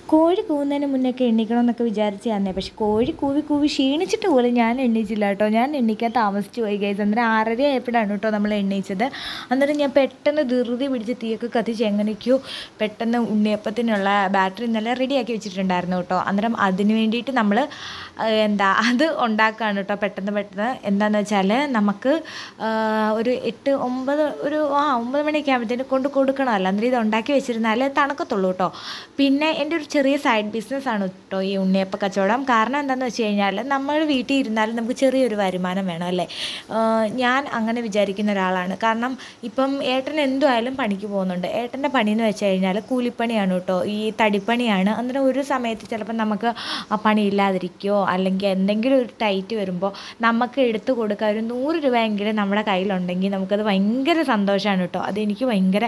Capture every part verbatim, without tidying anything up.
കോഴി കൂവുന്നതിന് മുന്നൊക്കെ എണീക്കണമെന്നൊക്കെ വിചാരിച്ച് തന്നെ, പക്ഷെ കോഴി കൂവി കൂവി ക്ഷീണിച്ചിട്ട് പോലും ഞാൻ എണീച്ചില്ല കേട്ടോ. ഞാൻ എണീക്കാൻ താമസിച്ച് പോയി ഗൈസ്. അന്നേരം ആറര ആയപ്പോഴാണ് കേട്ടോ നമ്മൾ എണീച്ചത്. അന്നേരം ഞാൻ പെട്ടെന്ന് ധൃതി പിടിച്ച് തീയൊക്കെ കത്തിച്ച് എങ്ങനെയൊക്കെയോ പെട്ടെന്ന് ഉണ്ണിയപ്പത്തിനുള്ള ബാറ്ററി ഇന്നലെ റെഡിയാക്കി വെച്ചിട്ടുണ്ടായിരുന്നു കേട്ടോ. അന്നേരം അതിന് വേണ്ടിയിട്ട് നമ്മൾ എന്താ അത് ഉണ്ടാക്കുകയാണ് കേട്ടോ പെട്ടെന്ന് പെട്ടെന്ന്. എന്താണെന്ന് വെച്ചാൽ നമുക്ക് ഒരു എട്ട് ഒമ്പത് ഒരു ആ ഒമ്പത് മണിയൊക്കെ ആകുമ്പോഴത്തേന് കൊണ്ട് കൊടുക്കണമല്ലോ. അന്നേരം ഇത് ഉണ്ടാക്കി വെച്ചിരുന്നാലേ തണുക്കത്തുള്ളൂ കേട്ടോ. പിന്നെ എൻ്റെ ഒരു ചെറിയ സൈഡ് ബിസിനസ്സാണ് കേട്ടോ ഈ ഉണ്ണിയപ്പ കച്ചവടം. കാരണം എന്താണെന്ന് വെച്ച് കഴിഞ്ഞാൽ നമ്മൾ വീട്ടിൽ ഇരുന്നാലും നമുക്ക് ചെറിയൊരു വരുമാനം വേണം അല്ലേ. ഞാൻ അങ്ങനെ വിചാരിക്കുന്ന ഒരാളാണ്. കാരണം ഇപ്പം ഏട്ടൻ എന്തുമായാലും പണിക്ക് പോകുന്നുണ്ട്. ഏട്ടൻ്റെ പണിയെന്ന് വെച്ച് കഴിഞ്ഞാൽ കൂലിപ്പണിയാണ് കേട്ടോ, ഈ തടിപ്പണിയാണ്. അന്നേരം ഒരു സമയത്ത് ചിലപ്പോൾ നമുക്ക് ആ പണി ഇല്ലാതിരിക്കുകയോ അല്ലെങ്കിൽ എന്തെങ്കിലും ഒരു ടൈറ്റ് വരുമ്പോൾ നമുക്ക് എടുത്തു കൊടുക്കാൻ ഒരു നൂറ് രൂപയെങ്കിലും നമ്മുടെ കയ്യിലുണ്ടെങ്കിൽ നമുക്കത് ഭയങ്കര സന്തോഷമാണ് കേട്ടോ. അതെനിക്ക് ഭയങ്കര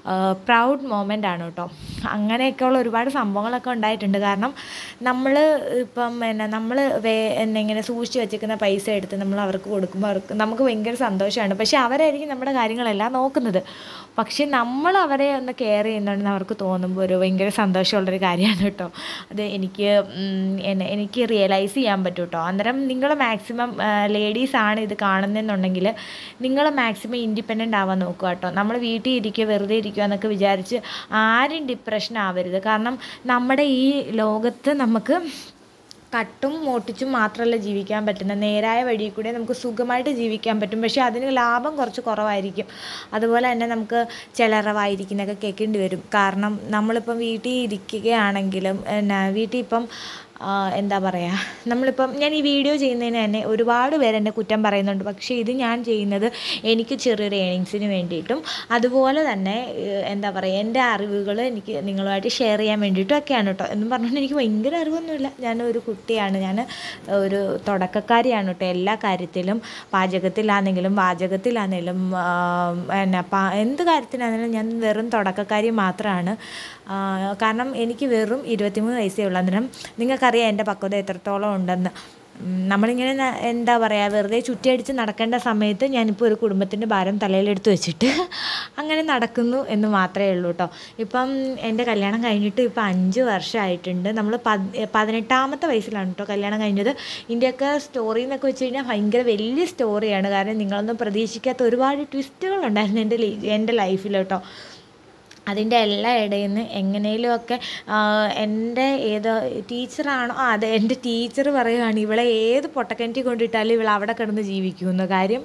പ്രൗഡ് മൊമെൻ്റ് ആണ് കേട്ടോ. അങ്ങനെയൊക്കെയുള്ള ഒരുപാട് സംഭവങ്ങളൊക്കെ ഉണ്ടായിട്ടുണ്ട്. കാരണം നമ്മൾ ഇപ്പം പിന്നെ നമ്മൾ വേ എന്നെ ഇങ്ങനെ സൂക്ഷിച്ച് വെച്ചിരിക്കുന്ന പൈസ എടുത്ത് നമ്മൾ അവർക്ക് കൊടുക്കുമ്പോൾ അവർക്ക് നമുക്ക് ഭയങ്കര സന്തോഷമാണ്. പക്ഷേ അവരായിരിക്കും നമ്മുടെ കാര്യങ്ങളെല്ലാം നോക്കുന്നത്. പക്ഷേ നമ്മൾ അവരെ ഒന്ന് കെയർ ചെയ്യുന്നുണ്ടെന്ന് അവർക്ക് തോന്നുമ്പോൾ ഒരു ഭയങ്കര സന്തോഷമുള്ളൊരു കാര്യമാണ് കേട്ടോ. അത് എനിക്ക് എന്നെ എനിക്ക് റിയലൈസ് ചെയ്യാൻ പറ്റും കേട്ടോ. അന്നേരം നിങ്ങൾ മാക്സിമം ലേഡീസാണ് ഇത് കാണുന്നതെന്നുണ്ടെങ്കിൽ നിങ്ങൾ മാക്സിമം ഇൻഡിപെൻഡൻ്റ് ആവാൻ നോക്കുക കേട്ടോ. നമ്മൾ വീട്ടിൽ ഇരിക്കുക വെറുതെ ഇരിക്കുക എന്നൊക്കെ വിചാരിച്ച് ആരും ഡിപ്രഷൻ ആവരുത്. കാരണം നമ്മുടെ ഈ ലോകത്ത് നമുക്ക് കട്ടും മോട്ടിച്ചും മാത്രമല്ല ജീവിക്കാൻ പറ്റുന്ന, നേരായ വഴിയിൽ കൂടെ നമുക്ക് സുഖമായിട്ട് ജീവിക്കാൻ പറ്റും. പക്ഷേ അതിന് ലാഭം കുറച്ച് കുറവായിരിക്കും. അതുപോലെ തന്നെ നമുക്ക് ചിലറവായിരിക്കുന്നതൊക്കെ കേൾക്കേണ്ടി വരും. കാരണം നമ്മളിപ്പം വീട്ടിൽ ഇരിക്കുകയാണെങ്കിലും എന്നാ വീട്ടിൽ ഇപ്പം എന്താ പറയുക, നമ്മളിപ്പം ഞാൻ ഈ വീഡിയോ ചെയ്യുന്നതിന് തന്നെ ഒരുപാട് പേര് എന്നെ കുറ്റം പറയുന്നുണ്ട്. പക്ഷേ ഇത് ഞാൻ ചെയ്യുന്നത് എനിക്ക് ചെറിയൊരു ഏണിങ്സിന് വേണ്ടിയിട്ടും അതുപോലെ തന്നെ എന്താ പറയുക എൻ്റെ അറിവുകൾ എനിക്ക് നിങ്ങളുമായിട്ട് ഷെയർ ചെയ്യാൻ വേണ്ടിയിട്ടും ഒക്കെയാണ് കേട്ടോ. എന്നും പറഞ്ഞുകൊണ്ട് എനിക്ക് ഭയങ്കര അറിവൊന്നുമില്ല. ഞാനൊരു കുട്ടിയാണ്, ഞാൻ ഒരു തുടക്കക്കാരിയാണ് കേട്ടോ. എല്ലാ കാര്യത്തിലും പാചകത്തിലാണെങ്കിലും വാചകത്തിലാണെങ്കിലും എന്നാ എന്ത് കാര്യത്തിലാണെങ്കിലും ഞാൻ വെറും തുടക്കക്കാരി മാത്രമാണ്. കാരണം എനിക്ക് വെറും ഇരുപത്തിമൂന്ന് വയസ്സേ ഉള്ളൂ. അന്നേരം നിങ്ങൾക്കറിയാം എൻ്റെ പക്വത എത്രത്തോളം ഉണ്ടെന്ന്. നമ്മളിങ്ങനെ എന്താ പറയുക വെറുതെ ചുറ്റിയടിച്ച് നടക്കേണ്ട സമയത്ത് ഞാനിപ്പോൾ ഒരു കുടുംബത്തിൻ്റെ ഭാരം തലയിലെടുത്ത് വെച്ചിട്ട് അങ്ങനെ നടക്കുന്നു എന്ന് മാത്രമേ ഉള്ളൂ കേട്ടോ. ഇപ്പം എൻ്റെ കല്യാണം കഴിഞ്ഞിട്ട് ഇപ്പം അഞ്ച് വർഷമായിട്ടുണ്ട്. നമ്മൾ പത് പതിനെട്ടാമത്തെ വയസ്സിലാണ് കേട്ടോ കല്യാണം കഴിഞ്ഞത്. ഇതിൻ്റെയൊക്കെ സ്റ്റോറി എന്നൊക്കെ വെച്ച് കഴിഞ്ഞാൽ ഭയങ്കര വലിയ സ്റ്റോറിയാണ്. കാരണം നിങ്ങളൊന്നും പ്രതീക്ഷിക്കാത്ത ഒരുപാട് ട്വിസ്റ്റുകളുണ്ടായിരുന്നു എൻ്റെ എൻ്റെ ലൈഫിൽ കേട്ടോ. അതിൻ്റെ എല്ലാ ഇടയിൽ നിന്ന് എങ്ങനെയുമൊക്കെ എൻ്റെ ഏത് ടീച്ചറാണോ ആ അതെ എൻ്റെ ടീച്ചർ പറയുകയാണ് ഇവളെ ഏത് പൊട്ടക്കിണറ്റിൽ കൊണ്ടിട്ടാലും ഇവൾ അവിടെ കിടന്ന് ജീവിക്കുമെന്ന്. കാര്യം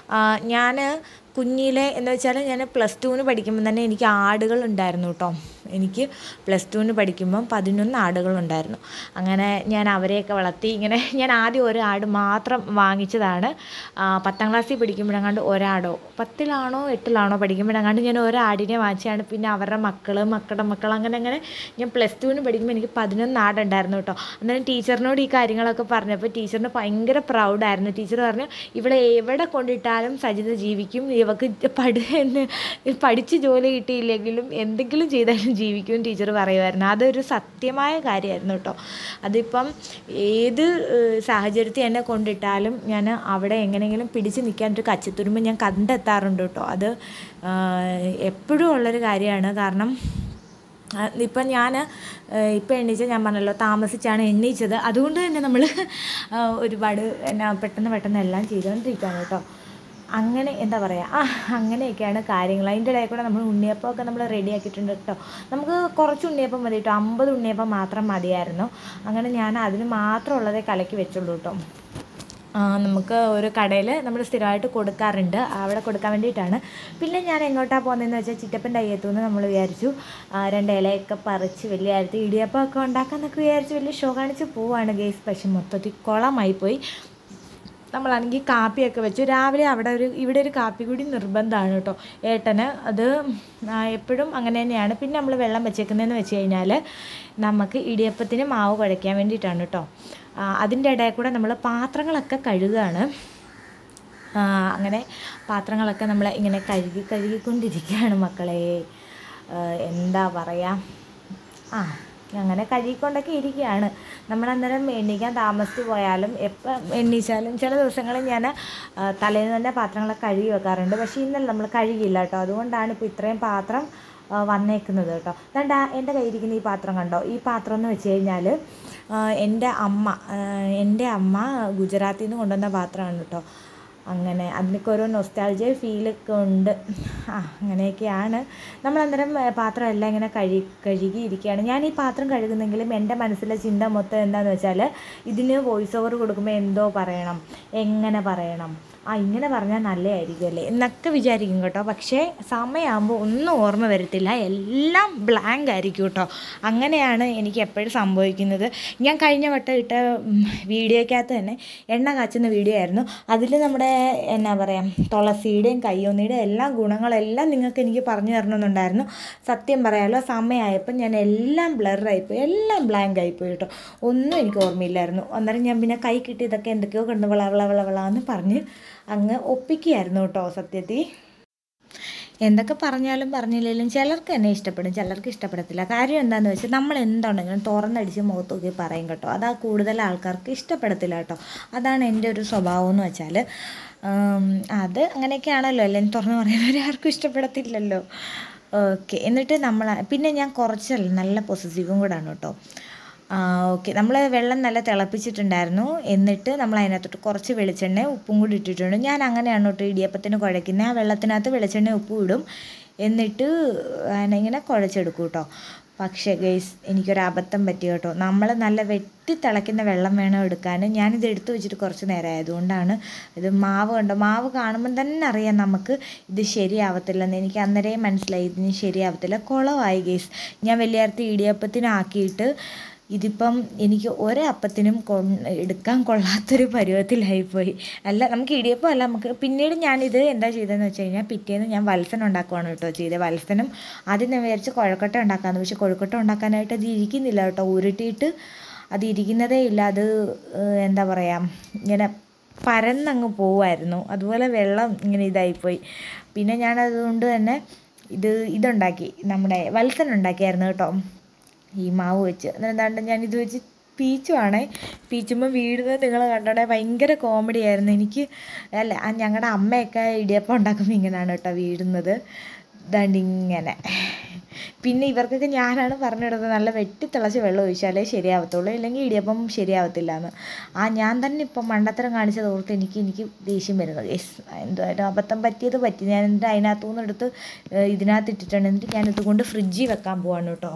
ഞാൻ കുഞ്ഞിലെ എന്ന് വെച്ചാൽ ഞാൻ പ്ലസ് ടുവിന് പഠിക്കുമ്പോൾ തന്നെ എനിക്ക് ആടുകൾ ഉണ്ടായിരുന്നു കേട്ടോ. എനിക്ക് പ്ലസ് ടുവിന് പഠിക്കുമ്പം പതിനൊന്ന് ആടുകളുണ്ടായിരുന്നു. അങ്ങനെ ഞാൻ അവരെയൊക്കെ വളർത്തി. ഇങ്ങനെ ഞാൻ ആദ്യം ഒരു ആട് മാത്രം വാങ്ങിച്ചതാണ്. പത്താം ക്ലാസ്സിൽ പഠിക്കുമ്പോഴെങ്ങാണ്ട് ഒരാടോ പത്തിലാണോ എട്ടിലാണോ പഠിക്കുമ്പോഴെങ്ങാണ്ട് ഞാൻ ഒരാടിനെ വാങ്ങിച്ചാണ്. പിന്നെ അവരുടെ മക്കൾ മക്കളുടെ മക്കൾ അങ്ങനെ അങ്ങനെ ഞാൻ പ്ലസ് ടുവിന് പഠിക്കുമ്പോൾ എനിക്ക് പതിനൊന്ന് ആടുണ്ടായിരുന്നു കേട്ടോ. അന്നേരം ടീച്ചറിനോട് ഈ കാര്യങ്ങളൊക്കെ പറഞ്ഞപ്പോൾ ടീച്ചറിന് ഭയങ്കര പ്രൗഡായിരുന്നു. ടീച്ചർ പറഞ്ഞു ഇവളെ എവിടെ കൊണ്ടിട്ടാലും സജിത ജീവിക്കും, ഇവൾക്ക് പഠി പഠിച്ച് ജോലി കിട്ടിയില്ലെങ്കിലും എന്തെങ്കിലും ചെയ്താലും ജീവിക്കും ടീച്ചർ പറയുമായിരുന്നു. അതൊരു സത്യമായ കാര്യമായിരുന്നു കേട്ടോ. അതിപ്പം ഏത് സാഹചര്യത്തിൽ എന്നെ കൊണ്ടിട്ടാലും ഞാൻ അവിടെ എങ്ങനെയെങ്കിലും പിടിച്ച് നിൽക്കാനൊരു കച്ചിത്തുരുമ്പ് ഞാൻ കണ്ടെത്താറുണ്ട് കേട്ടോ. അത് എപ്പോഴും ഉള്ളൊരു കാര്യമാണ്. കാരണം ഇപ്പം ഞാൻ ഇപ്പം എണ്ണീച്ച ഞാൻ പറഞ്ഞല്ലോ താമസിച്ചാണ് എണ്ണീച്ചത്. അതുകൊണ്ട് തന്നെ നമ്മൾ ഒരുപാട് എന്നാ പെട്ടെന്ന് പെട്ടെന്ന് എല്ലാം ചെയ്തുകൊണ്ടിരിക്കുകയാണ് കേട്ടോ. അങ്ങനെ എന്താ പറയുക ആ അങ്ങനെയൊക്കെയാണ് കാര്യങ്ങൾ. അതിൻ്റെ ഇടയിൽ കൂടെ നമ്മൾ ഉണ്ണിയപ്പമൊക്കെ നമ്മൾ റെഡിയാക്കിയിട്ടുണ്ട് കേട്ടോ. നമുക്ക് കുറച്ച് ഉണ്ണിയപ്പം മതി കേട്ടോ. അമ്പത് ഉണ്ണിയപ്പം മാത്രം മതിയായിരുന്നു. അങ്ങനെ ഞാൻ അതിന് മാത്രമുള്ളതേ കലക്കി വെച്ചുള്ളൂ കേട്ടോ. നമുക്ക് ഒരു കടയിൽ നമ്മൾ സ്ഥിരമായിട്ട് കൊടുക്കാറുണ്ട്, അവിടെ കൊടുക്കാൻ വേണ്ടിയിട്ടാണ്. പിന്നെ ഞാൻ എങ്ങോട്ടാണ് പോകുന്നതെന്ന് വെച്ചാൽ ചിറ്റപ്പൻ്റെ അയ്യത്തുനിന്ന് നമ്മൾ വിചാരിച്ചു രണ്ട് ഇലയൊക്കെ പറിച്ച് വലിയ കാര്യത്തിൽ ഇടിയപ്പമൊക്കെ ഉണ്ടാക്കാമെന്നൊക്കെ വിചാരിച്ച് വലിയ ഷോ കാണിച്ച് പോവുകയാണ് ഗേസ്. പക്ഷെ മൊത്തത്തിൽ കുളമായിപ്പോയി. നമ്മളാണെങ്കിൽ കാപ്പിയൊക്കെ വെച്ചു. രാവിലെ അവിടെ ഒരു ഇവിടെ ഒരു കാപ്പി കൂടി നിർബന്ധമാണ് കേട്ടോ ഏട്ടന്. അത് എപ്പോഴും അങ്ങനെ തന്നെയാണ്. പിന്നെ നമ്മൾ വെള്ളം വെച്ചേക്കുന്നതെന്ന് വെച്ച് കഴിഞ്ഞാൽ നമുക്ക് ഇടിയപ്പത്തിന് മാവ് കുഴയ്ക്കാൻ വേണ്ടിയിട്ടാണ് കേട്ടോ. അതിൻ്റെ ഇടയിൽ കൂടെ നമ്മൾ പാത്രങ്ങളൊക്കെ കഴുകുകയാണ്. അങ്ങനെ പാത്രങ്ങളൊക്കെ നമ്മൾ ഇങ്ങനെ കഴുകി കഴുകിക്കൊണ്ടിരിക്കുകയാണ് മക്കളെ. എന്താ പറയുക ആ അങ്ങനെ കഴുകിക്കൊണ്ടൊക്കെ ഇരിക്കുകയാണ്. നമ്മളന്നേരം എണ്ണീക്കാൻ താമസിച്ച് പോയാലും എപ്പം എണ്ണീച്ചാലും ചില ദിവസങ്ങളിൽ ഞാൻ തലേന്ന് തന്നെ പാത്രങ്ങളൊക്കെ കഴുകി വെക്കാറുണ്ട്. പക്ഷേ ഇന്നലെ നമ്മൾ കഴുകിയില്ല കേട്ടോ. അതുകൊണ്ടാണ് ഇപ്പോൾ ഇത്രയും പാത്രം വന്നേക്കുന്നത് കേട്ടോ. കണ്ട എൻ്റെ കയ്യിരിക്കുന്ന ഈ പാത്രം കണ്ടോ, ഈ പാത്രം എന്ന് വെച്ച് കഴിഞ്ഞാൽ എൻ്റെ അമ്മ എൻ്റെ അമ്മ ഗുജറാത്തിൽ നിന്ന് കൊണ്ടുവന്ന പാത്രമാണ് കേട്ടോ. അങ്ങനെ അതിനൊക്കെ ഓരോ നൊസ്റ്റാൾജിയ ഫീലൊക്കെ ഉണ്ട്. ആ അങ്ങനെയൊക്കെയാണ്. നമ്മളന്നേരം പാത്രം എല്ലാം ഇങ്ങനെ കഴുകി കഴുകിയിരിക്കുകയാണ്. ഞാൻ ഈ പാത്രം കഴുകുന്നെങ്കിലും എൻ്റെ മനസ്സിലെ ചിന്ത മൊത്തം എന്താണെന്ന് വെച്ചാൽ ഇതിന് വോയിസ് ഓവർ കൊടുക്കുമ്പോൾ എന്തോ പറയണം, എങ്ങനെ പറയണം, ആ ഇങ്ങനെ പറഞ്ഞാൽ നല്ലതായിരിക്കും അല്ലേ എന്നൊക്കെ വിചാരിക്കും കേട്ടോ. പക്ഷേ സമയമാകുമ്പോൾ ഒന്നും ഓർമ്മ വരത്തില്ല, എല്ലാം ബ്ലാങ്ക് ആയിരിക്കും കേട്ടോ. അങ്ങനെയാണ് എനിക്ക് എപ്പോഴും സംഭവിക്കുന്നത്. ഞാൻ കഴിഞ്ഞ വട്ടം ഇട്ട വീഡിയോയ്ക്കകത്ത് തന്നെ എണ്ണ കാച്ചുന്ന വീഡിയോ ആയിരുന്നു. അതിൽ നമ്മുടെ എന്നാ പറയുക തുളസിയുടെയും കയ്യോന്നിയുടെയും എല്ലാ ഗുണങ്ങളെല്ലാം നിങ്ങൾക്ക് എനിക്ക് പറഞ്ഞു തരണമെന്നുണ്ടായിരുന്നു. സത്യം പറയാമല്ലോ, സമയമായപ്പോൾ ഞാൻ എല്ലാം ബ്ലറായിപ്പോയി, എല്ലാം ബ്ലാങ്ക് ആയിപ്പോയി കേട്ടോ. ഒന്നും എനിക്ക് ഓർമ്മയില്ലായിരുന്നു. അന്നേരം ഞാൻ പിന്നെ കൈ കിട്ടിയതൊക്കെ എന്തൊക്കെയോ കണ്ട് വള വള വളാന്ന് പറഞ്ഞ് അങ്ങ് ഒപ്പിക്കുകയായിരുന്നു കേട്ടോ. സത്യത്തിൽ എന്തൊക്കെ പറഞ്ഞാലും പറഞ്ഞില്ലെങ്കിലും ചിലർക്ക് എന്നെ ഇഷ്ടപ്പെടും, ചിലർക്ക് ഇഷ്ടപ്പെടത്തില്ല. കാര്യം എന്താണെന്ന് വെച്ചാൽ നമ്മൾ എന്തുണ്ടെങ്കിലും തുറന്നടിച്ച് മുഖത്ത് നോക്കി പറയും കേട്ടോ. അതാ കൂടുതൽ ആൾക്കാർക്ക് ഇഷ്ടപ്പെടത്തില്ല കേട്ടോ. അതാണ് എൻ്റെ ഒരു സ്വഭാവം എന്ന് വെച്ചാൽ. അത് അങ്ങനെയൊക്കെയാണല്ലോ, അല്ലെങ്കിൽ തുറന്ന് പറയുന്നവരെ ആർക്കും ഇഷ്ടപ്പെടത്തില്ലല്ലോ. ഓക്കെ, എന്നിട്ട് നമ്മൾ പിന്നെ ഞാൻ കുറച്ചല്ല നല്ല പൊസസീവും കൂടാണ് കേട്ടോ. ഓക്കെ, നമ്മൾ വെള്ളം നല്ല തിളപ്പിച്ചിട്ടുണ്ടായിരുന്നു. എന്നിട്ട് നമ്മൾ അതിനകത്തോട്ട് കുറച്ച് വെളിച്ചെണ്ണ ഉപ്പും കൂടി ഇട്ടിട്ടുണ്ട്. ഞാൻ അങ്ങനെയാണ് കേട്ടോ ഇടിയപ്പത്തിന് കുഴയ്ക്കുന്നത്. ആ വെള്ളത്തിനകത്ത് വെളിച്ചെണ്ണ ഉപ്പും ഇടും, എന്നിട്ട് ഇങ്ങനെ കുഴച്ചെടുക്കും കേട്ടോ. പക്ഷേ ഗൈസ് എനിക്കൊരു അബദ്ധം പറ്റി കേട്ടോ. നമ്മൾ നല്ല വെട്ടി തിളയ്ക്കുന്ന വെള്ളം വേണം എടുക്കാൻ. ഞാനിത് എടുത്തു വെച്ചിട്ട് കുറച്ച് നേരം ആയതുകൊണ്ടാണ്. ഇത് മാവ് കണ്ടോ, മാവ് കാണുമ്പം തന്നെ അറിയാം നമുക്ക് ഇത് ശരിയാവത്തില്ലെന്ന്. എനിക്ക് അന്നേരേ മനസ്സിലായി ഇതിന് ശരിയാവത്തില്ല, കുളമായി ഗൈസ്. ഞാൻ വലിയർത്തി ഇടിയപ്പത്തിനാക്കിയിട്ട് ഇതിപ്പം എനിക്ക് ഒരപ്പത്തിനും കൊ എടുക്കാൻ കൊള്ളാത്തൊരു പരുവത്തിലായിപ്പോയി. അല്ല നമുക്ക് ഇടിയപ്പം അല്ല, നമുക്ക് പിന്നീട് ഞാനിത് എന്താ ചെയ്തതെന്ന് വെച്ച് കഴിഞ്ഞാൽ പിറ്റേന്ന് ഞാൻ വത്സനം ഉണ്ടാക്കുവാണ് കേട്ടോ ചെയ്തത്. വത്സനം ആദ്യം ഞാൻ വിചാരിച്ച് കുഴക്കട്ട ഉണ്ടാക്കാമെന്ന്. പക്ഷേ കുഴക്കട്ട ഉണ്ടാക്കാനായിട്ട് അത് ഇരിക്കുന്നില്ല കേട്ടോ. ഉരുട്ടിയിട്ട് അത് ഇരിക്കുന്നതേ ഇല്ല. അത് എന്താ പറയുക ഇങ്ങനെ പരന്നങ്ങ് പോവുമായിരുന്നു. അതുപോലെ വെള്ളം ഇങ്ങനെ ഇതായിപ്പോയി. പിന്നെ ഞാനതുകൊണ്ട് തന്നെ ഇത് ഇതുണ്ടാക്കി, നമ്മുടെ വത്സനം ഉണ്ടാക്കിയായിരുന്നു കേട്ടോ ഈ മാവ് വെച്ച്. എന്താണ്ട് ഞാനിത് വെച്ച് പീച്ചുവാണേ. പീച്ചുമ്പോൾ വീഴുന്നത് നിങ്ങൾ കണ്ടോടെ, ഭയങ്കര കോമഡി ആയിരുന്നു എനിക്ക്. അല്ല ഞങ്ങളുടെ അമ്മയൊക്കെ ഇടിയപ്പം ഉണ്ടാക്കുമ്പോൾ ഇങ്ങനെയാണ് കേട്ടോ വീഴുന്നത്, ദണ്ടിങ്ങനെ. പിന്നെ ഇവർക്കൊക്കെ ഞാനാണ് പറഞ്ഞിടുന്നത് നല്ല വെട്ടിത്തിളച്ച് വെള്ളം ഒഴിച്ചാലേ ശരിയാവത്തുള്ളൂ, ഇല്ലെങ്കിൽ ഇടിയപ്പം ശരിയാവത്തില്ല എന്ന്. ആ ഞാൻ തന്നെ ഇപ്പം മണ്ടത്തരം കാണിച്ചത് ഓർത്ത് എനിക്ക് എനിക്ക് ദേഷ്യം വരുന്നത്. യെസ്, എന്തായാലും അബദ്ധം പറ്റിയത് പറ്റി. ഞാൻ എന്നിട്ട് അതിനകത്തു നിന്ന് എടുത്ത് ഇതിനകത്ത് ഇട്ടിട്ടുണ്ട്. എന്നിട്ട് ഞാനിത് കൊണ്ട് ഫ്രിഡ്ജിൽ വെക്കാൻ പോവാണ് കേട്ടോ.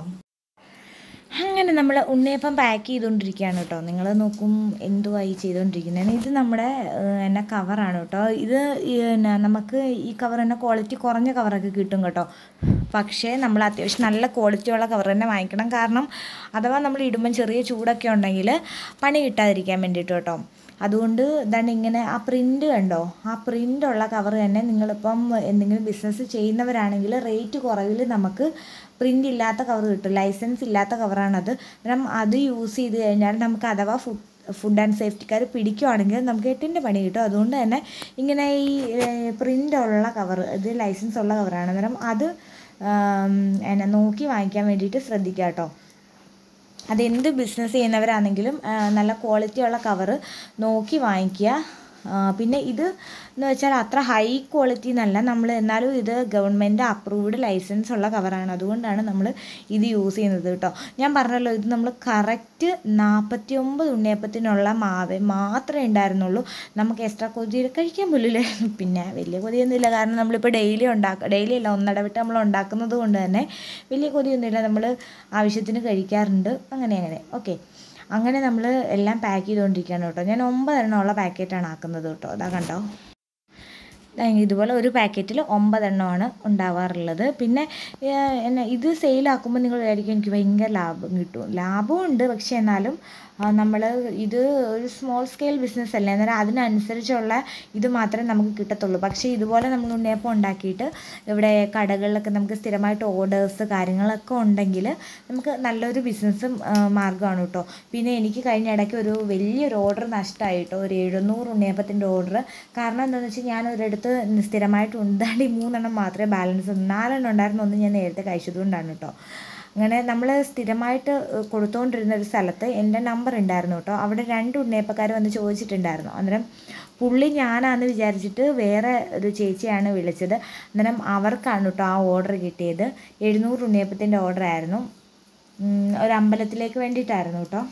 അങ്ങനെ നമ്മൾ ഉണ്ണിയപ്പം പാക്ക് ചെയ്തുകൊണ്ടിരിക്കുകയാണ് കേട്ടോ. നിങ്ങൾ നോക്കും എന്തുവായി ചെയ്തുകൊണ്ടിരിക്കുന്നതാണ്. ഇത് നമ്മുടെ എന്നാ കവറാണ് കേട്ടോ. ഇത് എന്നാ നമുക്ക് ഈ കവർ തന്നെ ക്വാളിറ്റി കുറഞ്ഞ കവറൊക്കെ കിട്ടും കേട്ടോ. പക്ഷേ നമ്മൾ അത്യാവശ്യം നല്ല ക്വാളിറ്റിയുള്ള കവർ തന്നെ വാങ്ങിക്കണം. കാരണം അഥവാ നമ്മൾ ഇടുമ്പം ചെറിയ ചൂടൊക്കെ ഉണ്ടെങ്കിൽ പണി കിട്ടാതിരിക്കാൻ വേണ്ടിയിട്ട് കേട്ടോ. അതുകൊണ്ട് ഇതാണ് ഇങ്ങനെ ആ പ്രിൻ്റ് കണ്ടോ, ആ പ്രിൻ്റുള്ള കവർ തന്നെ നിങ്ങളിപ്പം എന്തെങ്കിലും ബിസിനസ് ചെയ്യുന്നവരാണെങ്കിൽ റേറ്റ് കുറവിൽ നമുക്ക് പ്രിൻ്റ് ഇല്ലാത്ത കവർ കിട്ടും. ലൈസൻസ് ഇല്ലാത്ത കവറാണത്. അന്നേരം അത് യൂസ് ചെയ്ത് കഴിഞ്ഞാൽ നമുക്ക് അഥവാ ഫുഡ് ഫുഡ് ആൻഡ് സേഫ്റ്റിക്കാർ പിടിക്കുവാണെങ്കിൽ നമുക്ക് എട്ടിൻ്റെ പണി കിട്ടും. അതുകൊണ്ട് തന്നെ ഇങ്ങനെ ഈ പ്രിൻ്റുള്ള കവർ, ഇത് ലൈസൻസ് ഉള്ള കവറാണ്. അന്നേരം അത് എന്നാ നോക്കി വാങ്ങിക്കാൻ വേണ്ടിയിട്ട് ശ്രദ്ധിക്കുക കേട്ടോ. അതെന്ത് ബിസിനസ് ചെയ്യുന്നവരാണെങ്കിലും നല്ല ക്വാളിറ്റിയുള്ള കവറ് നോക്കി വാങ്ങിക്കുക. പിന്നെ ഇത് എന്ന് വെച്ചാൽ അത്ര ഹൈ ക്വാളിറ്റി എന്നല്ല നമ്മൾ, എന്നാലും ഇത് ഗവൺമെൻറ് അപ്രൂവ്ഡ് ലൈസൻസ് ഉള്ള കവറാണ്. അതുകൊണ്ടാണ് നമ്മൾ ഇത് യൂസ് ചെയ്യുന്നത് കേട്ടോ. ഞാൻ പറഞ്ഞല്ലോ, ഇത് നമ്മൾ കറക്റ്റ് നാൽപ്പത്തി ഒമ്പത് ഉണ്ണിയപ്പത്തിനുള്ള മാവ് മാത്രമേ ഉണ്ടായിരുന്നുള്ളൂ. നമുക്ക് എക്സ്ട്രാ കൊതി കഴിക്കാൻ പോലില്ലായിരുന്നു. പിന്നെ വലിയ കൊതിയൊന്നുമില്ല, കാരണം നമ്മളിപ്പോൾ ഡെയിലി ഉണ്ടാക്കുക ഡെയിലി അല്ല ഒന്നിടവിട്ട് നമ്മൾ ഉണ്ടാക്കുന്നത് കൊണ്ട് തന്നെ വലിയ കൊതിയൊന്നുമില്ല. നമ്മൾ ആവശ്യത്തിന് കഴിക്കാറുണ്ട്. അങ്ങനെ അങ്ങനെ ഓക്കെ. അങ്ങനെ നമ്മൾ എല്ലാം പാക്ക് ചെയ്തുകൊണ്ടിരിക്കുകയാണ് കേട്ടോ. ഞാൻ ഒമ്പതെണ്ണമുള്ള പാക്കറ്റാണ് ആക്കുന്നത് കേട്ടോ. അതാ കണ്ടോ, ഇതുപോലെ ഒരു പാക്കറ്റിൽ ഒമ്പതെണ്ണമാണ് ഉണ്ടാവാറുള്ളത്. പിന്നെ എന്നെ ഇത് സെയിലാക്കുമ്പോൾ നിങ്ങൾ വിചാരിക്കും എനിക്ക് ഭയങ്കര ലാഭം കിട്ടും. ലാഭവും ഉണ്ട്, പക്ഷേ എന്നാലും നമ്മൾ ഇത് ഒരു സ്മോൾ സ്കെയിൽ ബിസിനസ് അല്ലേ, അന്നേരം അതിനനുസരിച്ചുള്ള ഇത് മാത്രമേ നമുക്ക് കിട്ടത്തുള്ളൂ. പക്ഷേ ഇതുപോലെ നമ്മൾ ഉണ്ണിയപ്പം ഉണ്ടാക്കിയിട്ട് ഇവിടെ കടകളിലൊക്കെ നമുക്ക് സ്ഥിരമായിട്ട് ഓർഡേഴ്സ് കാര്യങ്ങളൊക്കെ ഉണ്ടെങ്കിൽ നമുക്ക് നല്ലൊരു ബിസിനസ്സും മാർഗ്ഗമാണ് കേട്ടോ. പിന്നെ എനിക്ക് കഴിഞ്ഞ ഇടയ്ക്ക് ഒരു വലിയൊരു ഓർഡർ നഷ്ടമായിട്ടോ, ഒരു എഴുന്നൂറ് ഉണ്ണിയപ്പത്തിൻ്റെ ഓർഡർ. കാരണം എന്താണെന്ന് വെച്ചാൽ ഞാൻ ഒരിടത്ത് സ്ഥിരമായിട്ട് ഉണ്ടായി മൂന്നെണ്ണം മാത്രമേ ബാലൻസ്, നാലെണ്ണം ഉണ്ടായിരുന്നു, ഒന്ന് ഞാൻ നേരത്തെ കഴിച്ചതുകൊണ്ടാണ് കേട്ടോ. അങ്ങനെ നമ്മൾ സ്ഥിരമായിട്ട് കൊടുത്തുകൊണ്ടിരുന്ന ഒരു സ്ഥലത്ത് എൻ്റെ നമ്പർ ഉണ്ടായിരുന്നു കേട്ടോ. അവിടെ രണ്ട് ഉണ്ണിയപ്പക്കാർ വന്ന് ചോദിച്ചിട്ടുണ്ടായിരുന്നു. അന്നേരം പുള്ളി ഞാനാണെന്ന് വിചാരിച്ചിട്ട് വേറെ ഒരു ചേച്ചിയാണ് വിളിച്ചത്. അന്നേരം അവർക്കാണ് കേട്ടോ ആ ഓർഡർ കിട്ടിയത്. എഴുന്നൂറ് ഉണ്ണിയപ്പത്തിൻ്റെ ഓർഡർ ആയിരുന്നു. ഒരു അമ്പലത്തിലേക്ക് വേണ്ടിയിട്ടായിരുന്നു കേട്ടോ.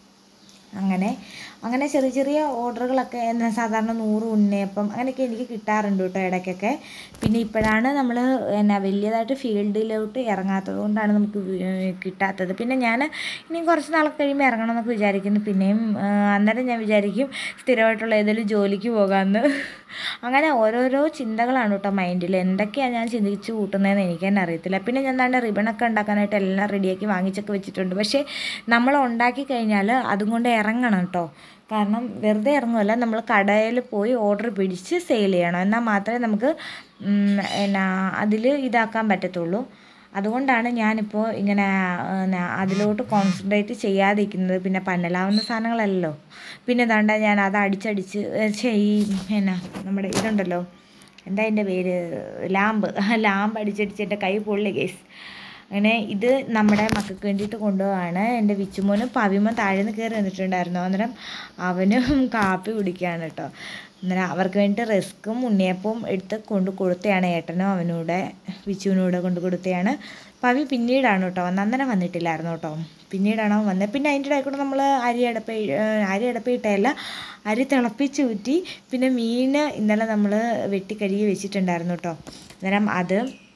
അങ്ങനെ അങ്ങനെ ചെറിയ ചെറിയ ഓർഡറുകളൊക്കെ എന്താ സാധാരണ നൂറ് ഉണ്ണിയപ്പം അങ്ങനെയൊക്കെ എനിക്ക് കിട്ടാറുണ്ട് കേട്ടോ ഇടയ്ക്കൊക്കെ. പിന്നെ ഇപ്പോഴാണ് നമ്മൾ എന്നാ വലിയതായിട്ട് ഫീൽഡിലോട്ട് ഇറങ്ങാത്തത് കൊണ്ടാണ് നമുക്ക് കിട്ടാത്തത്. പിന്നെ ഞാൻ ഇനിയും കുറച്ച് നാളൊക്കെ കഴിയുമ്പോൾ ഇറങ്ങണം എന്നൊക്കെ വിചാരിക്കുന്നു. പിന്നെയും അന്നേരം ഞാൻ വിചാരിക്കും സ്ഥിരമായിട്ടുള്ള ഏതെങ്കിലും ജോലിക്ക് പോകാമെന്ന്. അങ്ങനെ ഓരോരോ ചിന്തകളാണ് കേട്ടോ മൈൻഡിൽ. എന്തൊക്കെയാണ് ഞാൻ ചിന്തിച്ച് കൂട്ടുന്നതെന്ന് എനിക്ക് തന്നെ അറിയത്തില്ല. പിന്നെ ഞാൻ എന്താണ്ട് റിബണൊക്കെ ഉണ്ടാക്കാനായിട്ട് എല്ലാം റെഡിയാക്കി വാങ്ങിച്ചൊക്കെ വെച്ചിട്ടുണ്ട്. പക്ഷേ നമ്മൾ ഉണ്ടാക്കി കഴിഞ്ഞാൽ അതും കൊണ്ട് ഇറങ്ങണം കേട്ടോ. കാരണം വെറുതെ ഇറങ്ങുമല്ല, നമ്മൾ കടയിൽ പോയി ഓർഡർ പിടിച്ച് സെയിൽ ചെയ്യണം. എന്നാൽ മാത്രമേ നമുക്ക് എന്നാ അതിൽ ഇതാക്കാൻ പറ്റത്തുള്ളൂ. അതുകൊണ്ടാണ് ഞാനിപ്പോൾ ഇങ്ങനെ അതിലോട്ട് കോൺസെൻട്രേറ്റ് ചെയ്യാതിരിക്കുന്നത്. പിന്നെ പന്നലാവുന്ന സാധനങ്ങളല്ലല്ലോ. പിന്നെ ദാണ്ട ഞാൻ അത് അടിച്ചടിച്ച് ഈ എന്നാ നമ്മുടെ ഇതുണ്ടല്ലോ, എന്താ അതിൻ്റെ പേര്, ലാമ്പ് ലാമ്പ് അടിച്ചടിച്ച് എൻ്റെ കൈ പൊള്ളി ഗൈസ്. അങ്ങനെ ഇത് നമ്മുടെ മക്കൾക്ക് വേണ്ടിയിട്ട് കൊണ്ടുപോവാണ്. എൻ്റെ വിച്ചുമോനും പവിമോൻ താഴെ നിന്ന് കയറി വന്നിട്ടുണ്ടായിരുന്നു. അന്നേരം അവനും കാപ്പി കുടിക്കുകയാണ് കേട്ടോ. അന്നേരം അവർക്ക് വേണ്ടിയിട്ട് റസ്ക്കും ഉണ്ണിയപ്പവും എടുത്ത് കൊണ്ട് കൊടുത്തതാണ് ഏട്ടനും അവനൂടെ വിച്ചുവിനൂടെ കൊണ്ട് കൊടുത്തതാണ്. പവി പിന്നീടാണ് കേട്ടോ വന്നത്, അന്നേരം വന്നിട്ടില്ലായിരുന്നു കേട്ടോ, പിന്നീടാണ് അവൻ വന്നത്. പിന്നെ അതിൻ്റെ ഇടയിൽ കൂടെ നമ്മൾ അരി അടപ്പ അരി അടപ്പിയിട്ടല്ല അരി തിളപ്പിച്ച് ഊറ്റി. പിന്നെ മീൻ ഇന്നലെ നമ്മൾ വെട്ടിക്കഴുകി വെച്ചിട്ടുണ്ടായിരുന്നു കേട്ടോ. അന്നേരം അത്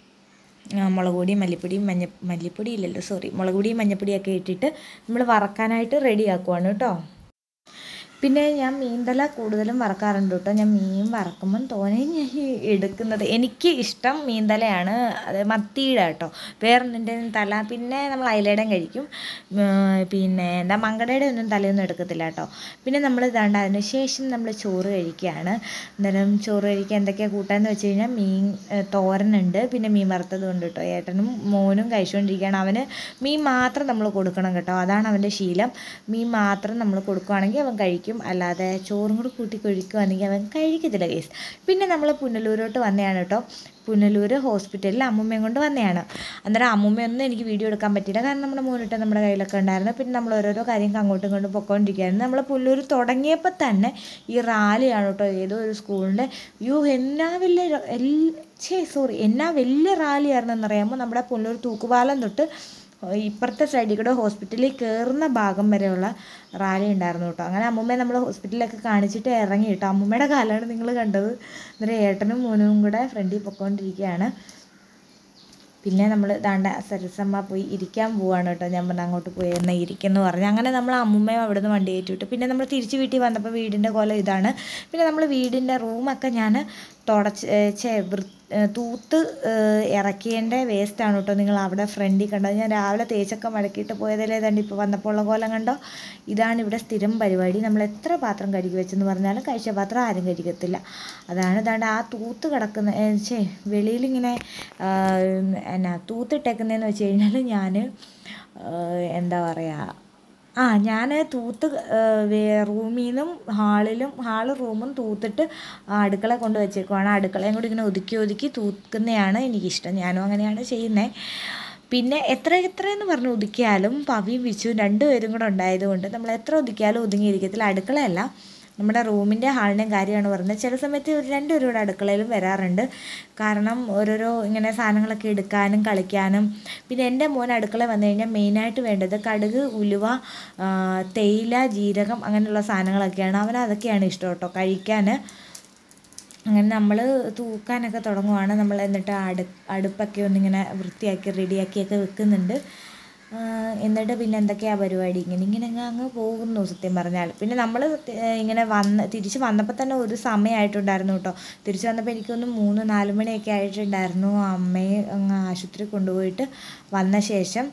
മുളക് പൊടിയും മല്ലിപ്പൊടിയും മഞ്ഞ മല്ലിപ്പൊടി ഇല്ലല്ലോ സോറി മുളക് പൊടിയും മഞ്ഞപ്പൊടിയൊക്കെ ഇട്ടിട്ട് നമ്മൾ വറക്കാനായിട്ട് റെഡിയാക്കുവാണ് കേട്ടോ. പിന്നെ ഞാൻ മീൻതല കൂടുതലും വറക്കാറുണ്ട് കേട്ടോ. ഞാൻ മീൻ വറക്കുമ്പം തോനെ ഞാൻ എടുക്കുന്നത് എനിക്ക് ഇഷ്ടം മീൻതലയാണ്. അത് മത്തിയുടെ കേട്ടോ, വേറൊന്നിൻ്റെ തല. പിന്നെ നമ്മൾ അയിലയുടെയും കഴിക്കും. പിന്നെ എന്താ മങ്കടയുടെ ഒന്നും തലയൊന്നും എടുക്കത്തില്ല കേട്ടോ. പിന്നെ നമ്മൾ ഇതാണ്ട് അതിന് ശേഷം നമ്മൾ ചോറ് കഴിക്കുകയാണ്. അന്നേരം ചോറ് കഴിക്കുക എന്തൊക്കെയാണ് കൂട്ടാന്ന് വെച്ച് കഴിഞ്ഞാൽ മീൻ തോരനുണ്ട്, പിന്നെ മീൻ വറുത്തതും ഉണ്ട് കേട്ടോ. ഏട്ടനും മോനും കഴിച്ചുകൊണ്ടിരിക്കുകയാണ്. അവന് മീൻ മാത്രം നമ്മൾ കൊടുക്കണം കേട്ടോ, അതാണ് അവൻ്റെ ശീലം. മീൻ മാത്രം നമ്മൾ കൊടുക്കുകയാണെങ്കിൽ അവൻ കഴിക്കും. അല്ലാതെ ചോറും കൂടി കൂട്ടി കഴിക്കുകയാണെങ്കിൽ അവൻ കഴിക്കത്തില്ല കേസ്. പിന്നെ നമ്മൾ പുനലൂരോട്ട് വന്നതാണ് കേട്ടോ. പുനലൂർ ഹോസ്പിറ്റലിൽ അമ്മൂമ്മയും കൊണ്ട് വന്നതാണ്. അന്നേരം അമ്മൂമ്മയൊന്നും എനിക്ക് വീഡിയോ എടുക്കാൻ പറ്റിയില്ല, കാരണം നമ്മുടെ മോനിട്ട് നമ്മുടെ കയ്യിലൊക്കെ ഉണ്ടായിരുന്നു. പിന്നെ നമ്മൾ ഓരോരോ കാര്യങ്ങൾ അങ്ങോട്ടും ഇങ്ങോട്ടും പൊയ്ക്കൊണ്ടിരിക്കുകയായിരുന്നു. നമ്മൾ പുനലൂർ തുടങ്ങിയപ്പോൾ തന്നെ ഈ റാലിയാണ് കേട്ടോ, ഏതോ ഒരു സ്കൂളിൻ്റെ. യോ എന്നാ വലിയ എൽ ഛേ സോറി എന്നാ വലിയ റാലിയായിരുന്നെന്നറിയാമോ. നമ്മുടെ പുനലൂർ തൂക്കുപാലം തൊട്ട് ഇപ്പുറത്തെ സൈഡിൽ കൂടെ ഹോസ്പിറ്റലിൽ കയറുന്ന ഭാഗം വരെയുള്ള റാലി ഉണ്ടായിരുന്നു കേട്ടോ. അങ്ങനെ അമ്മൂമ്മയെ നമ്മൾ ഹോസ്പിറ്റലിലൊക്കെ കാണിച്ചിട്ട് ഇറങ്ങി കേട്ടോ. അമ്മൂമ്മയുടെ കാലാണ് നിങ്ങൾ കണ്ടത്. അന്നേരം ഏട്ടനും മോനും കൂടെ ഫ്രണ്ടിൽ പൊയ്ക്കൊണ്ടിരിക്കുകയാണ്. പിന്നെ നമ്മൾ ദാണ്ട സരസമ്മ പോയി ഇരിക്കാൻ പോവുകയാണ് കേട്ടോ. ഞാൻ പറഞ്ഞ അങ്ങോട്ട് പോയി എന്നാൽ ഇരിക്കുമെന്ന് പറഞ്ഞു. അങ്ങനെ നമ്മൾ അമ്മൂമ്മയും അവിടെ നിന്ന് വണ്ടി കയറ്റി വിട്ടു. പിന്നെ നമ്മൾ തിരിച്ച് വീട്ടിൽ വന്നപ്പോൾ വീടിൻ്റെ കോലം ഇതാണ്. പിന്നെ നമ്മൾ വീടിൻ്റെ റൂമൊക്കെ ഞാൻ തുടച്ച് ചേ വൃ തൂത്ത് ഇറക്കിയേണ്ട വേസ്റ്റാണ് കേട്ടോ നിങ്ങൾ അവിടെ ഫ്രണ്ടിൽ കണ്ടത്. ഞാൻ രാവിലെ തേച്ചൊക്കെ മടക്കിയിട്ട് പോയതല്ലേ, ഏതാണ്ട് ഇപ്പോൾ വന്നപ്പോൾ ഉള്ള കോലം കണ്ടോ. ഇതാണ് ഇവിടെ സ്ഥിരം പരിപാടി. നമ്മൾ എത്ര പാത്രം കഴുകി വെച്ചെന്ന് പറഞ്ഞാലും കഴിച്ച പാത്രം ആരും കഴുകത്തില്ല. അതാണ് ഇതാണ്ട് ആ തൂത്ത് കിടക്കുന്ന ചേ വെളിയിലിങ്ങനെ എന്നാ തൂത്തിട്ടേക്കുന്നതെന്ന് വെച്ച് കഴിഞ്ഞാൽ ഞാൻ എന്താ പറയുക, ആ ഞാൻ തൂത്ത് റൂമിൽ നിന്നും ഹാളിലും ഹാള് റൂമും തൂത്തിട്ട് അടുക്കള കൊണ്ട് വെച്ചേക്കുവാണ്. അടുക്കളയും കൂടി ഇങ്ങനെ ഒതുക്കി ഒതുക്കി തൂക്കുന്നതാണ് എനിക്കിഷ്ടം. ഞാനും അങ്ങനെയാണ് ചെയ്യുന്നത്. പിന്നെ എത്ര എത്രയെന്ന് പറഞ്ഞ് ഒതുക്കിയാലും പവിയും വിച്ചുവും രണ്ടുപേരും കൂടെ ഉണ്ടായതുകൊണ്ട് നമ്മൾ എത്ര ഒതുക്കിയാലും ഒതുങ്ങിയിരിക്കത്തില്ല. അടുക്കളയല്ല, നമ്മുടെ റൂമിൻ്റെ ഹാളിൻ്റെയും കാര്യമാണ് പറയുന്നത്. ചില സമയത്ത് രണ്ടുപേരും കൂടെ അടുക്കളയിലും വരാറുണ്ട്. കാരണം ഓരോരോ ഇങ്ങനെ സാധനങ്ങളൊക്കെ എടുക്കാനും കളിക്കാനും. പിന്നെ എൻ്റെ മോൻ അടുക്കള വന്നു കഴിഞ്ഞാൽ മെയിനായിട്ട് വേണ്ടത് കടുക്, ഉലുവ, തേയില, ജീരകം അങ്ങനെയുള്ള സാധനങ്ങളൊക്കെയാണ്. അവൻ അതൊക്കെയാണ് ഇഷ്ടം കേട്ടോ കഴിക്കാൻ. അങ്ങനെ നമ്മൾ തൂക്കാനൊക്കെ തുടങ്ങുവാണ്. നമ്മൾ എന്നിട്ട് അടു അടുപ്പൊക്കെ ഒന്നിങ്ങനെ വൃത്തിയാക്കി റെഡിയാക്കിയൊക്കെ വെക്കുന്നുണ്ട്. എന്നിട്ട് പിന്നെ എന്തൊക്കെയാണ് പരിപാടി, ഇങ്ങനെ ഇങ്ങനെ അങ്ങ് പോകുന്നു സത്യം പറഞ്ഞാൽ. പിന്നെ നമ്മൾ ഇങ്ങനെ വന്ന് തിരിച്ച് വന്നപ്പോൾ തന്നെ ഒരു സമയമായിട്ടുണ്ടായിരുന്നു കേട്ടോ. തിരിച്ച് വന്നപ്പോൾ എനിക്കൊന്ന് മൂന്ന് നാല് മണിയൊക്കെ ആയിട്ടുണ്ടായിരുന്നു. അമ്മയെ അങ്ങ് ആശുപത്രി കൊണ്ടുപോയിട്ട് വന്ന ശേഷം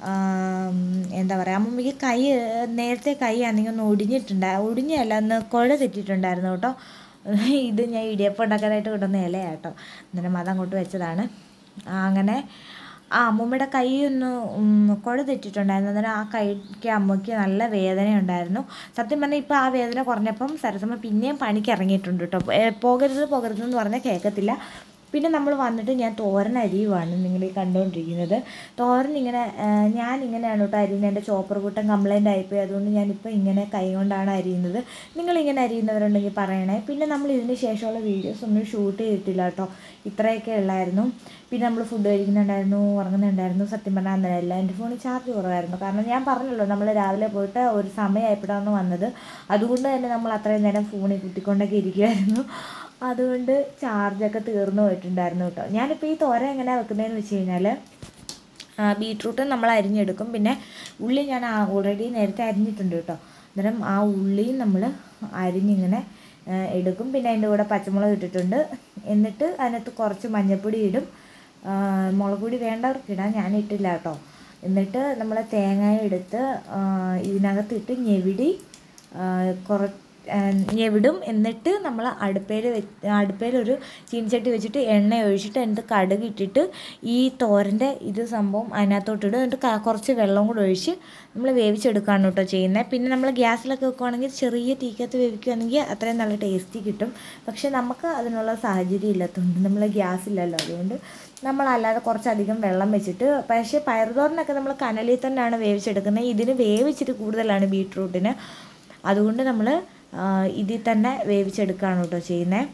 എന്താ പറയുക, അമ്മമ്മയ്ക്ക് കൈ നേരത്തെ കൈ ആണെങ്കിൽ ഒന്ന് ഒടിഞ്ഞിട്ടുണ്ടാ ഒടിഞ്ഞല്ല ഒന്ന് കുഴ തെറ്റിയിട്ടുണ്ടായിരുന്നു കേട്ടോ. ഇത് ഞാൻ ഇടിയപ്പം ഉണ്ടാക്കാനായിട്ട് കൊണ്ടുവന്ന ഇലയാണ് കേട്ടോ. അന്നേരം അതങ്ങോട്ട് വെച്ചതാണ്. അങ്ങനെ ആ അമ്മൂമ്മയുടെ കൈ ഒന്ന് കുഴ തെറ്റിയിട്ടുണ്ടായിരുന്നു. അന്നേരം ആ കൈക്ക് അമ്മയ്ക്ക് നല്ല വേദന ഉണ്ടായിരുന്നു. സത്യം പറഞ്ഞാൽ ഇപ്പോൾ ആ വേദന കുറഞ്ഞപ്പം സരസമ്മ പിന്നെയും പണിക്ക് ഇറങ്ങിയിട്ടുണ്ട് കേട്ടോ. പോകരുത് പോകരുതെന്ന് പറഞ്ഞാൽ കേൾക്കത്തില്ല. പിന്നെ നമ്മൾ വന്നിട്ട് ഞാൻ തോരൻ അരിയുവാണ് നിങ്ങൾ ഈ കണ്ടുകൊണ്ടിരിക്കുന്നത്. തോരൻ ഇങ്ങനെ ഞാൻ ഇങ്ങനെയാണ് കേട്ടോ അരിയുന്നത്. എൻ്റെ ചോപ്പർ കൂട്ടം കംപ്ലൈൻ്റ് ആയിപ്പോയി, അതുകൊണ്ട് ഞാനിപ്പോൾ ഇങ്ങനെ കൈ കൊണ്ടാണ് അരിയുന്നത്. നിങ്ങളിങ്ങനെ അരിയുന്നവരുണ്ടെങ്കിൽ പറയണേ. പിന്നെ നമ്മൾ ഇതിന് ശേഷമുള്ള വീഡിയോസ് ഒന്നും ഷൂട്ട് ചെയ്തിട്ടില്ല കേട്ടോ, ഇത്രയൊക്കെ ഉള്ളായിരുന്നു. പിന്നെ നമ്മൾ ഫുഡ് കഴിക്കുന്നുണ്ടായിരുന്നു, ഉറങ്ങുന്നുണ്ടായിരുന്നു. സത്യം പറഞ്ഞാൽ അന്നേരമല്ല എൻ്റെ ഫോണിൽ ചാർജ് കുറവായിരുന്നു. കാരണം ഞാൻ പറഞ്ഞല്ലോ നമ്മൾ രാവിലെ പോയിട്ട് ഒരു സമയമായപ്പോഴാണ് വന്നത്, അതുകൊണ്ട് തന്നെ നമ്മൾ അത്രയും നേരം ഫോണിൽ കുത്തിക്കൊണ്ടൊക്കെ ഇരിക്കുമായിരുന്നു. അതുകൊണ്ട് ചാർജൊക്കെ തീർന്നു പോയിട്ടുണ്ടായിരുന്നു കേട്ടോ. ഞാനിപ്പോൾ ഈ തോരൻ എങ്ങനെയാണ് വെക്കുന്നതെന്ന് വെച്ച് കഴിഞ്ഞാൽ ബീട്രൂട്ട് നമ്മൾ അരിഞ്ഞെടുക്കും. പിന്നെ ഉള്ളി ഞാൻ ഓൾറെഡി നേരത്തെ അരിഞ്ഞിട്ടുണ്ട് കേട്ടോ. അന്നേരം ആ ഉള്ളിയും നമ്മൾ അരിഞ്ഞിങ്ങനെ എടുക്കും. പിന്നെ അതിൻ്റെ കൂടെ പച്ചമുളക് ഇട്ടിട്ടുണ്ട്. എന്നിട്ട് അതിനകത്ത് കുറച്ച് മഞ്ഞൾപ്പൊടി ഇടും. മുളക് പൊടി വേണ്ടവർക്കിടാം, ഞാനിട്ടില്ല കേട്ടോ. എന്നിട്ട് നമ്മൾ തേങ്ങ എടുത്ത് ഇതിനകത്തിട്ട് ഞെവിടി കുറച്ച് ഞെവിടും. എന്നിട്ട് നമ്മൾ അടുപ്പയിൽ വെ അടുപ്പയിലൊരു ചീനിച്ചട്ടി വെച്ചിട്ട് എണ്ണ ഒഴിച്ചിട്ട് എന്നിട്ട് കടുക് ഇട്ടിട്ട് ഈ തോരൻ്റെ ഇത് സംഭവം അതിനകത്തോട്ടിടും. എന്നിട്ട് കുറച്ച് വെള്ളം കൂടെ ഒഴിച്ച് നമ്മൾ വേവിച്ചെടുക്കുകയാണ് കേട്ടോ ചെയ്യുന്നത്. പിന്നെ നമ്മൾ ഗ്യാസിലൊക്കെ വെക്കുകയാണെങ്കിൽ ചെറിയ തീക്കകത്ത് വേവിക്കുകയാണെങ്കിൽ അത്രയും നല്ല ടേസ്റ്റി കിട്ടും. പക്ഷേ നമുക്ക് അതിനുള്ള സാഹചര്യം ഇല്ലാത്തതുകൊണ്ട് നമ്മൾ ഗ്യാസില്ലല്ലോ, അതുകൊണ്ട് നമ്മളല്ലാതെ കുറച്ചധികം വെള്ളം വെച്ചിട്ട്. പക്ഷേ പയറുതോരനൊക്കെ നമ്മൾ കനലിൽ തന്നെയാണ് വേവിച്ചെടുക്കുന്നത്. ഇതിന് വേവിച്ചിട്ട് കൂടുതലാണ് ബീട്രൂട്ടിന്, അതുകൊണ്ട് നമ്മൾ ഇതിൽ തന്നെ വേവിച്ചെടുക്കുകയാണ് കേട്ടോ ചെയ്യുന്നത്.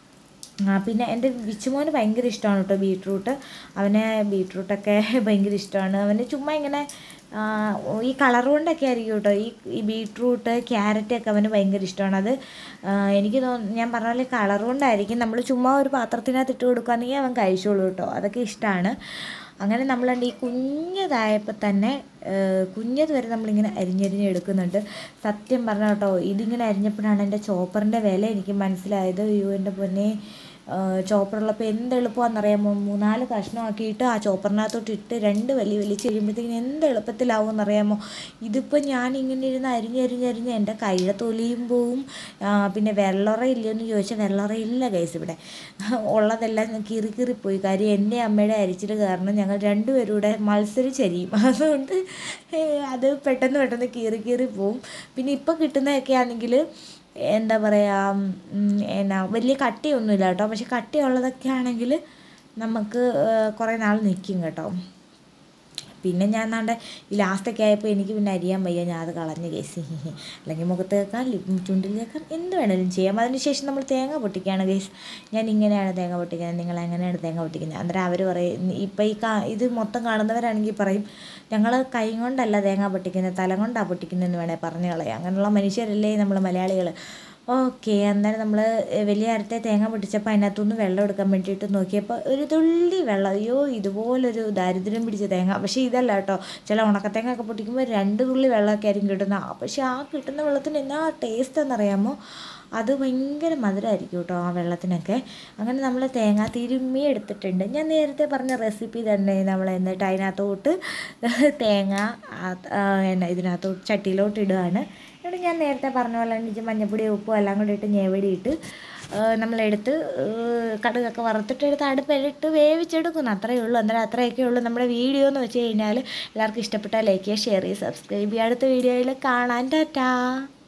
പിന്നെ എൻ്റെ വിച്ചുമോന് ഭയങ്കര ഇഷ്ടമാണ് കേട്ടോ ബീട്രൂട്ട്. അവന് ബീട്രൂട്ടൊക്കെ ഭയങ്കര ഇഷ്ടമാണ്. അവന് ചുമ്മാ ഇങ്ങനെ ഈ കളർ കൊണ്ടൊക്കെ ആയിരിക്കും കേട്ടോ ഈ ഈ ബീട്രൂട്ട് ക്യാരറ്റൊക്കെ അവന് ഭയങ്കര ഇഷ്ടമാണ്. അത് എനിക്ക് തോന്നുന്നു ഞാൻ പറഞ്ഞ പോലെ കളർ കൊണ്ടായിരിക്കും. നമ്മൾ ചുമ്മാ ഒരു പാത്രത്തിനകത്ത് ഇട്ട് കൊടുക്കുകയാണെങ്കിൽ അവൻ കഴിച്ചോളൂ കേട്ടോ, അതൊക്കെ ഇഷ്ടമാണ്. അങ്ങനെ നമ്മളുണ്ട് ഈ കുഞ്ഞതായപ്പോൾ തന്നെ കുഞ്ഞത് വരെ നമ്മളിങ്ങനെ അരിഞ്ഞരിഞ്ഞ് എടുക്കുന്നുണ്ട്. സത്യം പറഞ്ഞാൽ കേട്ടോ ഇതിങ്ങനെ അരിഞ്ഞപ്പോഴാണ് എൻ്റെ ചോപ്പറിൻ്റെ വില എനിക്ക് മനസ്സിലായത്. അയ്യോ എൻ്റെ പൊന്നെ, ചോപ്പറുള്ളപ്പോൾ എന്ത് എളുപ്പമാണെന്നറിയാമോ, മൂന്നാല് കഷ്ണമാക്കിയിട്ട് ആ ചോപ്പറിനകത്തോട്ട് ഇട്ട് രണ്ട് വലിയ വലിച്ച് കഴിയുമ്പോഴത്തേക്കിന് എന്ത് എളുപ്പത്തിലാവും എന്നറിയാമോ. ഇതിപ്പോൾ ഞാൻ ഇങ്ങനെ ഇരുന്ന് അരിഞ്ഞരിഞ്ഞരിഞ്ഞ് എൻ്റെ കയ്യിലെ തൊലിയും പോവും. പിന്നെ വെള്ളറ ഇല്ലയെന്ന് ചോദിച്ചാൽ വെള്ളറ ഇല്ല ഗൈസ്, ഇവിടെ ഉള്ളതെല്ലാം കീറി കീറിപ്പോയി. കാര്യം എൻ്റെ അമ്മയുടെ അരിച്ചിൽ കാരണം ഞങ്ങൾ രണ്ടുപേരും കൂടെ മത്സരിച്ചരിയും, അതുകൊണ്ട് അത് പെട്ടെന്ന് പെട്ടെന്ന് കീറി കീറി പോവും. പിന്നെ ഇപ്പോൾ കിട്ടുന്നതൊക്കെ ആണെങ്കിൽ എന്താ പറയുക, എന്നാ വലിയ കട്ടിയൊന്നുമില്ല കേട്ടോ. പക്ഷെ കട്ടിയുള്ളതൊക്കെ ആണെങ്കിൽ നമുക്ക് കുറേ നാൾ നിൽക്കും കേട്ടോ. പിന്നെ ഞാൻ നാണ്ട ഈ ലാസ്റ്റൊക്കെ ആയപ്പോൾ എനിക്ക് പിന്നെ അരിയാൻ വയ്യ, ഞാൻ അത് കളഞ്ഞ് ഗൈസ്. അല്ലെങ്കിൽ മുഖത്ത് കേൾക്കാം, ചുണ്ടിൽ കേൾക്കാം, എന്ത് വേണമെങ്കിലും ചെയ്യാം. അതിനുശേഷം നമ്മൾ തേങ്ങ പൊട്ടിക്കുകയാണ് ഗൈസ്. ഞാൻ ഇങ്ങനെയാണ് തേങ്ങ പൊട്ടിക്കുന്നത്, നിങ്ങൾ എങ്ങനെയാണ് തേങ്ങ പൊട്ടിക്കുന്നത്. അന്നേരം അവർ പറയും, ഇപ്പം ഈ കാ ഇത് മൊത്തം കാണുന്നവരാണെങ്കിൽ പറയും ഞങ്ങൾ കൈ കൊണ്ടല്ല തേങ്ങ പൊട്ടിക്കുന്നത്, തല കൊണ്ടാണ് പൊട്ടിക്കുന്നതെന്ന് വേണേൽ പറഞ്ഞു കളയാം. അങ്ങനെയുള്ള മനുഷ്യരല്ലേ നമ്മൾ മലയാളികൾ. ഓക്കെ, അന്നേരം നമ്മൾ വലിയ അരത്തെ തേങ്ങ പൊട്ടിച്ചപ്പോൾ അതിനകത്തുനിന്ന് വെള്ളം എടുക്കാൻ വേണ്ടിയിട്ട് നോക്കിയപ്പോൾ ഒരു തുള്ളി വെള്ളം. അയ്യോ ഇതുപോലൊരു ദാരിദ്ര്യം പിടിച്ച തേങ്ങ. പക്ഷേ ഇതല്ല കേട്ടോ, ചില ഉണക്കത്തേങ്ങ ഒക്കെ പൊട്ടിക്കുമ്പോൾ രണ്ട് തുള്ളി വെള്ളമൊക്കെ ആയിരിക്കും കിട്ടുന്നത്. പക്ഷേ ആ കിട്ടുന്ന വെള്ളത്തിന് എന്നാ ടേസ്റ്റ് എന്നറിയാമോ, അത് ഭയങ്കര മധുരമായിരിക്കും കേട്ടോ ആ വെള്ളത്തിനൊക്കെ. അങ്ങനെ നമ്മൾ തേങ്ങ തിരുമ്മി എടുത്തിട്ടുണ്ട്. ഞാൻ നേരത്തെ പറഞ്ഞ റെസിപ്പി തന്നെ നമ്മൾ എന്നിട്ട് അതിനകത്തോട്ട് തേങ്ങ എന്നാ ഇതിനകത്തോട്ട് ചട്ടിയിലോട്ട് ഇടുകയാണ്. എന്നിട്ട് ഞാൻ നേരത്തെ പറഞ്ഞ പോലെ എനിക്ക് മഞ്ഞപ്പൊടി ഉപ്പും എല്ലാം കൂടി ഇട്ട് ഞെവടിയിട്ട് നമ്മളെടുത്ത് കടുകൊക്കെ വറുത്തിട്ട് എടുത്ത് അടുപ്പിലിട്ട് വേവിച്ചെടുക്കുന്നു. അത്രയേ ഉള്ളൂ. അന്നേരം അത്രയൊക്കെ ഉള്ളൂ നമ്മുടെ വീഡിയോ എന്ന് വെച്ച് കഴിഞ്ഞാൽ. എല്ലാവർക്കും ഇഷ്ടപ്പെട്ടാൽ ലൈക്ക് ചെയ്യുക, ഷെയർ ചെയ്യുക, സബ്സ്ക്രൈബ് ചെയ്യുക. അടുത്ത വീഡിയോയിൽ കാണാൻ. ടാറ്റാ.